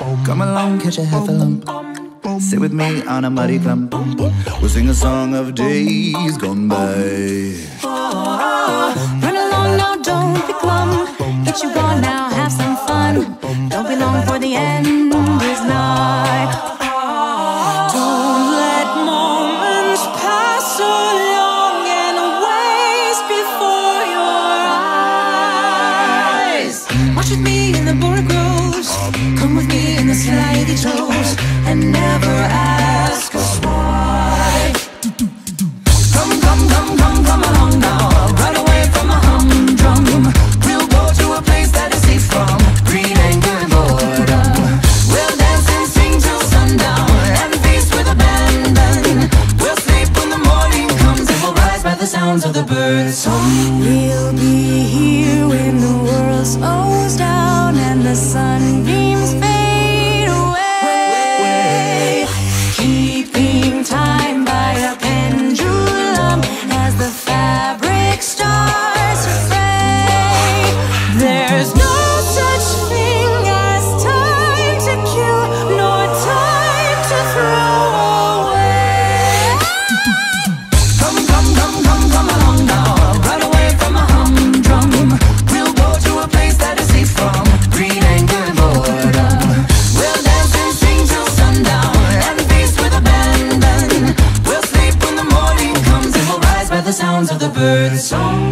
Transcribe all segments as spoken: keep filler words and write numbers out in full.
Come along, catch a half a lump. Sit with me on a muddy clump. We'll sing a song of days gone by. Run along now, don't be glum. Get you gone now, have some fun. Don't be long for the end is nigh. Don't let moments pass along and waste before your eyes. Watch with me in the border groves. Come with me in the slidey toes. And never ask us why. Come, come, come, come, come along now. Run away from a humdrum. We'll go to a place that is safe from greed, anger, and boredom. We'll dance and sing till sundown and feast with abandon. We'll sleep when the morning comes and we'll rise by the sounds of the birds' song. We'll be here when the world slows down and the sunbeams fade away. Keeping time by a pendulum as the fabric starts to fray. There's no such thing as time to kill, nor time to throw away. Come, come, come, come, come along now. Run away from a humdrum. We'll go to a place that is safe from greed, anger, and boredom. We'll dance and sing till sundown and feast with abandon. We'll sleep when the morning comes and we'll rise by the sounds of the birds' song.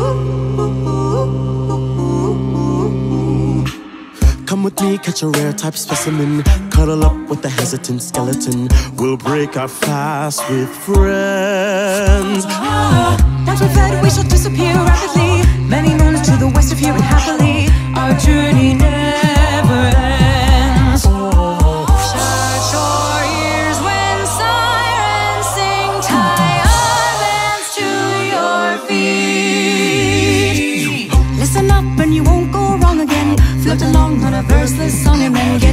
Come with me, catch a rare type specimen. Cuddle up with the hesitant skeleton. We'll break our fast with friends. Ah, once we're fed, we shall disappear rapidly. Many moons to the west of here and happily. Our journey never ends. Shut your ears when sirens sing. Tie a dance to your feet. Listen up and you won't go wrong again. Float along on a verseless song and then get